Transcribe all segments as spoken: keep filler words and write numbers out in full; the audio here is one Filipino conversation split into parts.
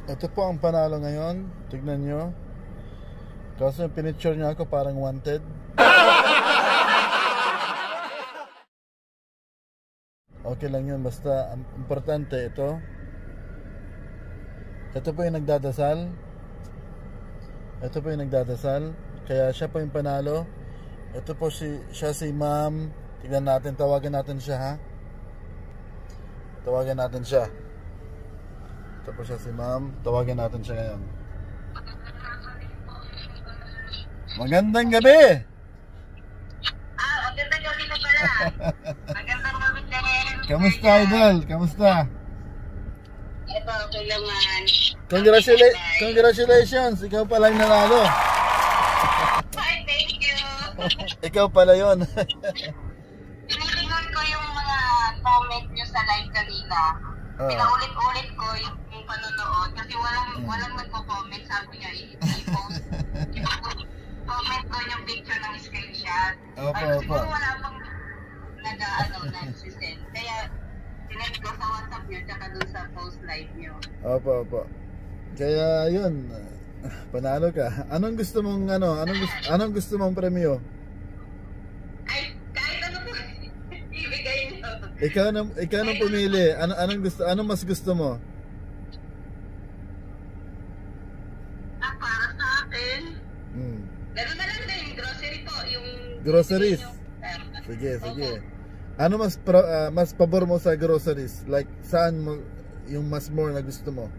Ito po ang panalo ngayon. Tignan nyo. Kasi yung pinicture niya ako parang wanted. Okay lang yun. Basta importante ito. Ito po yung nagdadasal. Ito po yung nagdadasal. Kaya siya po yung panalo. Ito po si, siya si ma'am. Tignan natin. Tawagan natin siya, ha. Tawagan natin siya. Ito po siya si ma'am. Tawagan natin siya ngayon. Magandang gabi! Ah, magandang gabi na pala. Magandang gabi din. Kamusta, idol? Kamusta? Ito, okay naman. Congratula congratulations! Ikaw pala yung nanalo. Hi, thank you. Ikaw pala yun. Tinitingnan ko yung mga comment nyo sa live kanina. Oh. Pinaulit-ulit ko yung, yung panonood kasi walang, walang nagko-comment. Sabi niya, i-post. Comment ko yung picture ng screenshot. Opo, Ay, opo. siguro wala pang nag-ano, nagsisend. Kaya, sinend ko sa WhatsApp nyo tsaka dun sa post live nyo. Opo, opo. Kaya yun, panalo ka. Anong gusto mong ano, anong gusto, anong gusto mong premyo? Ay, kahit ano po, ibigay nyo. Ikaw na ikaw na pumili. Ano anong gusto, anong mas gusto mo? Ah, para sa akin, Hmm. gano'n na lang din, grocery po, yung... Groceries. yung, uh, Sige, sige. opo. Ano mas pro, ah, mas pabor mo sa groceries? Like saan mo yung mas more na gusto mo?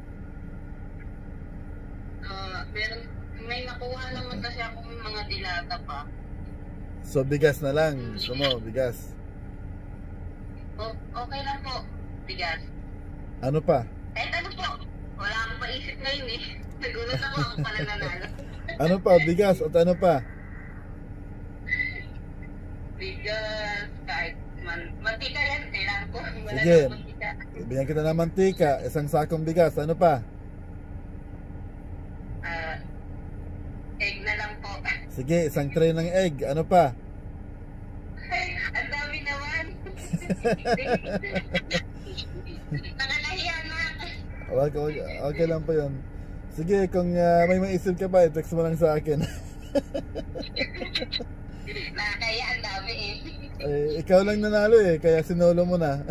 Ah, meron, may nakuha naman kasi akong mga dilata pa. So bigas na lang. Gusto mo, bigas. O, okay lang po, bigas. Ano pa? Kahit ano po, wala akong paisip ngayon eh. Nagulat ako ako pala nanalo. Ano pa? Bigas at ano pa? Bigas, kahit man, mantika yan, kailangan ko. Wala Sige. na mantika. Bigyan kita ng mantika, isang sakong bigas. Ano pa? Ah, egg na lang po. Sige, isang tray ng egg. Ano pa? Ay, ang dami naman. Nakanahiya na. Okay, okay, okay lang po yun. Sige, kung uh, may maisip ka pa, i-text mo lang sa akin. Nakakaya, ang dami eh. Eh, ikaw lang nanalo eh, kaya sinolo mo na.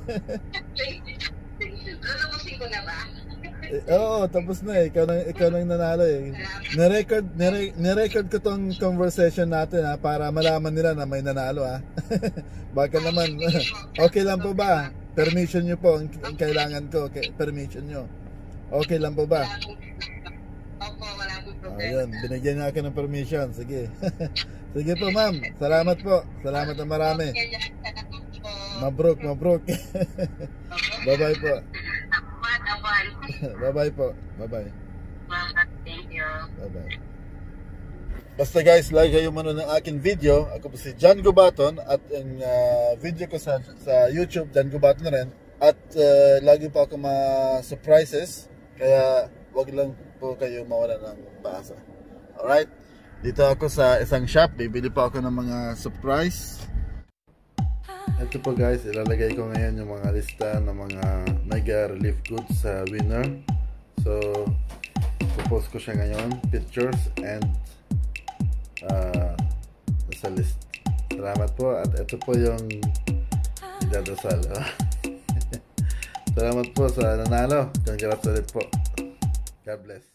Lulubusin ko na ba? Eh, oo, tapos na eh. Ikaw lang, ikaw lang nanalo eh. Nirecord, nire, nirecord ko tong conversation natin ha, para malaman nila na may nanalo ha. Baka naman, okay lang po ba? Permission nyo po, ang, ang kailangan ko, okay, permission nyo. Okay lang po ba? Opo, wala akong problema. Ayun, binigyan niya ako ng permission. Sige. Sige po ma'am, salamat po. Salamat na marami. Mabrok, mabrok. Bye-bye po. Bye-bye po. Bye-bye. Thank you. Bye-bye. Basta guys, like kayo muna ng aking video. Ako po si John Gubaton at ang uh, video ko sa, sa YouTube, John Gubaton rin. At uh, lagi po ako mga surprises. Kaya wag lang po kayo mawala ng pasa. Alright? Dito ako sa isang shop. Bibili po ako ng mga surprise. Ito po guys, ilalagay ko ngayon yung mga lista ng mga mega relief goods sa winner. So, popost ko siya ngayon, pictures and uh, sa list. Salamat po at ito po yung idadasal. Salamat po sa nanalo. Congrats ulit po. God bless.